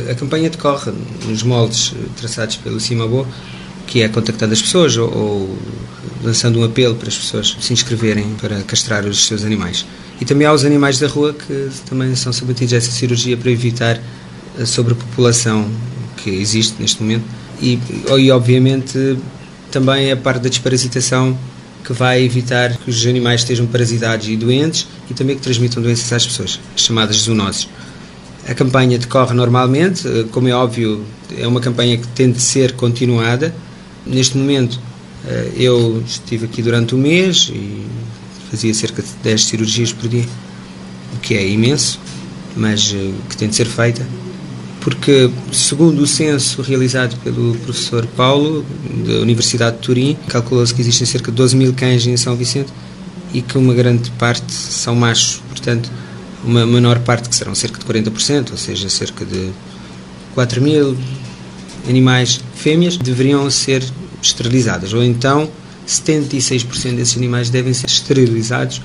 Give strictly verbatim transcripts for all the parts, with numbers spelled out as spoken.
A campanha decorre nos moldes traçados pelo Cimabó, que é contactando as pessoas ou, ou lançando um apelo para as pessoas se inscreverem para castrar os seus animais. E também há os animais da rua que também são submetidos a essa cirurgia para evitar a sobrepopulação que existe neste momento. E, e obviamente também a parte da desparasitação, que vai evitar que os animais estejam parasitados e doentes e também que transmitam doenças às pessoas, as chamadas zoonoses. A campanha decorre normalmente, como é óbvio, é uma campanha que tem de ser continuada. Neste momento eu estive aqui durante um mês e fazia cerca de dez cirurgias por dia, o que é imenso, mas que tem de ser feita, porque, segundo o censo realizado pelo professor Paulo, da Universidade de Turim, calculou-se que existem cerca de doze mil cães em São Vicente e que uma grande parte são machos, portanto, uma menor parte, que serão cerca de quarenta por cento, ou seja, cerca de quatro mil animais fêmeas, deveriam ser esterilizadas, ou então setenta e seis por cento desses animais devem ser esterilizados.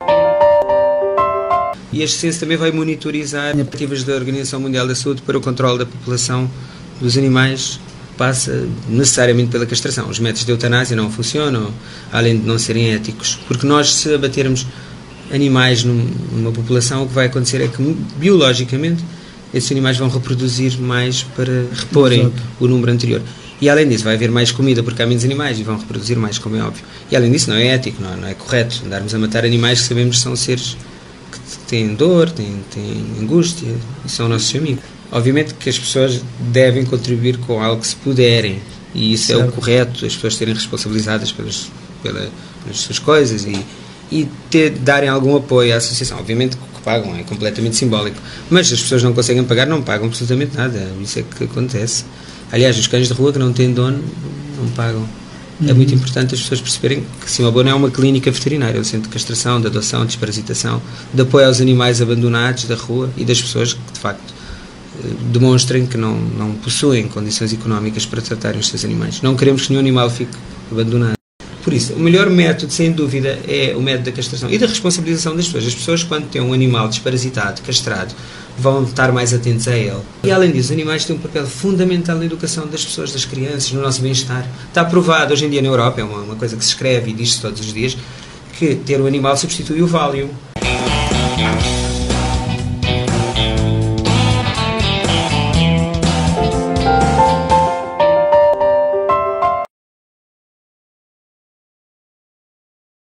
E este censo também vai monitorizar iniciativas da Organização Mundial da Saúde para o controle da população dos animais, passa necessariamente pela castração. Os métodos de eutanásia não funcionam, além de não serem éticos, porque nós, se abatermos animais numa população, o que vai acontecer é que, biologicamente, esses animais vão reproduzir mais para reporem Exato. O número anterior. E, além disso, vai haver mais comida porque há menos animais e vão reproduzir mais, como é óbvio. E, além disso, não é ético, não é, não é correto andarmos a matar animais que sabemos que são seres que têm dor, têm, têm angústia e são nossos amigos. Obviamente que as pessoas devem contribuir com algo que se puderem, e isso certo. É o correto, as pessoas serem responsabilizadas pelas, pelas, pelas suas coisas e, e ter, darem algum apoio à associação. Obviamente que o que pagam é completamente simbólico, mas as pessoas não conseguem pagar, não pagam absolutamente nada, isso é que acontece. Aliás, os cães de rua que não têm dono não pagam. Uhum. É muito importante as pessoas perceberem que Cimabó não é uma clínica veterinária, é um centro de castração, de adoção, de desparasitação, de apoio aos animais abandonados da rua e das pessoas que, de facto, demonstrem que não, não possuem condições económicas para tratarem os seus animais. Não queremos que nenhum animal fique abandonado. Por isso, o melhor método, sem dúvida, é o método da castração e da responsabilização das pessoas. As pessoas, quando têm um animal desparasitado, castrado, vão estar mais atentos a ele. E, além disso, os animais têm um papel fundamental na educação das pessoas, das crianças, no nosso bem-estar. Está provado, hoje em dia, na Europa, é uma, uma coisa que se escreve e diz-se todos os dias, que ter um animal substitui o Valium.